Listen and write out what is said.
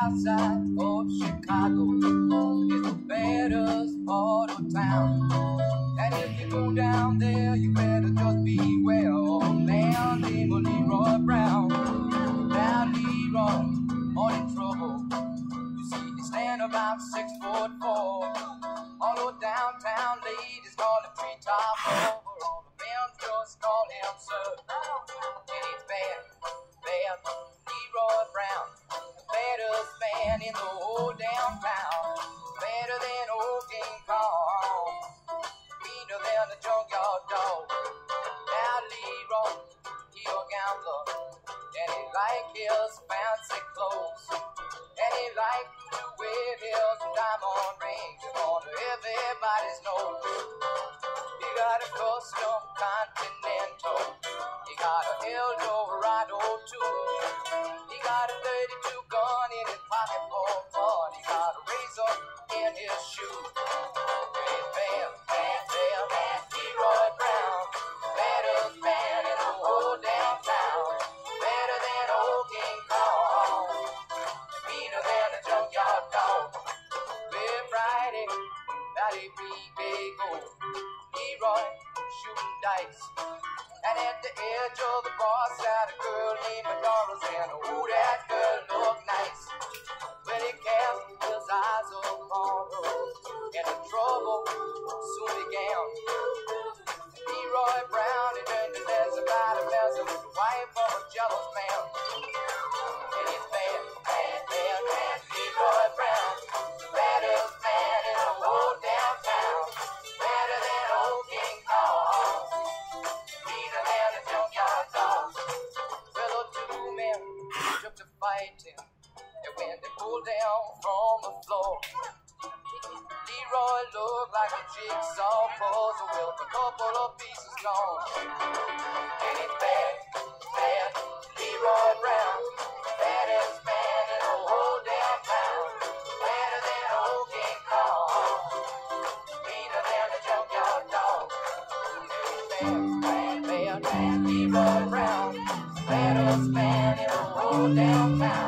south side of Chicago is the baddest part of town. And if you go down there, you better just beware. Oh man, name of Leroy Brown. Now Leroy, all in trouble. You see, he stand about 6'4". All those downtown ladies call him treetop over. All the men just call him sir. And he's bad, bad, Leroy Brown. The baddest man in the whole damn town. Better than old King Kong. Meaner than a junkyard dog. Now Leroy, he a gambler. And he like his fancy clothes. And he like to wear his diamond rings on everybody's nose. He got a custom Continental. He got a Eldorado too. He got a 32 gun in his pocket for fun. He got a razor in his shoe. Hey, bam, bam, bam, bam, Leroy Brown. Baddest man in the whole damn town. Better than old King Kong. Meaner than a junkyard dog. Well, Friday, Valley Big Gold. Leroy shooting dice. And at the edge of the bar sat a girl named Doris. And oh, that girl looked nice. When he cast his eyes upon her, and the trouble soon began. Leroy Brown, he learned that there's about a messing with the wife of a jealous man. And he's bad, bad, bad, bad, Leroy Brown. Baddest man in the whole damn town. Better than old King Kong. Meaner than a junkyard dog. Well, the two men took to fighting. And when they pulled down from the floor, Leroy looked like a jigsaw puzzle with a couple of pieces gone. And it's bad, bad, Leroy Brown. Baddest man in the whole damn town. Better than old King Kong. Meaner than a junkyard dog. Bad, bad, bad, bad, Leroy Brown. Baddest man in the whole damn town.